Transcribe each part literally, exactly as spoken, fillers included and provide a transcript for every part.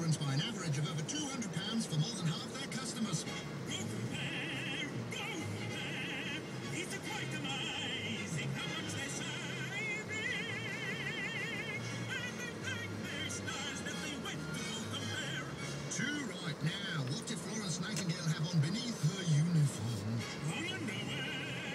difference by an average of over two hundred pounds for more than half their customers. Go there! Go there! It's quite amazing how much they're saving! And they thank their stars that they went to go compare. Too right. Now, what did Florence Nightingale have on beneath her uniform? Long underwear!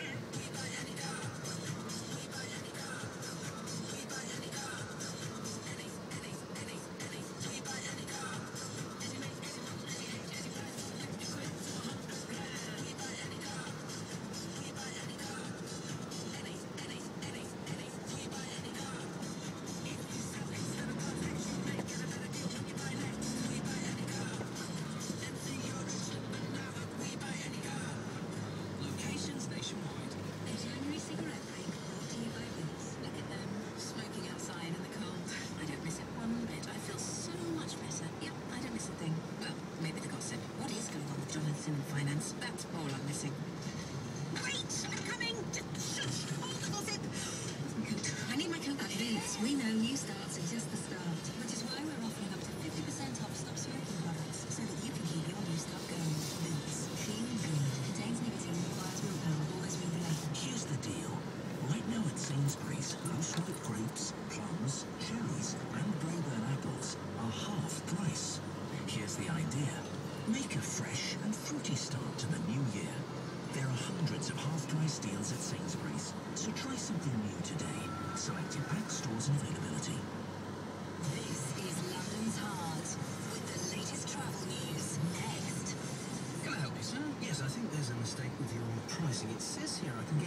Finance, that's all I'm missing. Wait! I'm coming! Shush! All the gossip! I need my coat back. Boots, we know new starts are just the start. Which is why we're offering up to fifty percent off stop smoking products, so that you can keep your new start going. Boots, feel good. Contains nicotine, requires willpower, always read the label. Here's the deal. Right now at Sainsbury's, loose ripe grapes, plums, cherries, and Braeburn apples are half price. Here's the idea. Make a fresh and fruity start to the new year. There are hundreds of half-price deals at Sainsbury's, so try something new today. Selected pack stores and availability. This is London's Heart, with the latest travel news. Next. Can I help you, sir? Yes, I think there's a mistake with your pricing. It says here I can